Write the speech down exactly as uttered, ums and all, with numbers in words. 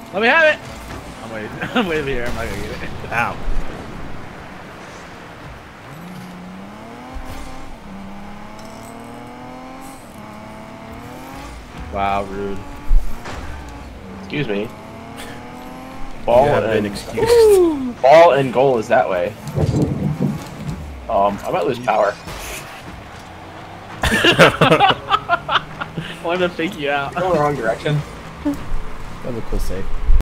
Let me have it. I'm waiting. I'm waiting here. I'm not gonna get it. Ow. Wow, rude. Excuse me. Ball You have and been excused. ball and goal is that way. Um, I might lose power. I wanted to fake you out. Going the wrong direction. That was a cool save.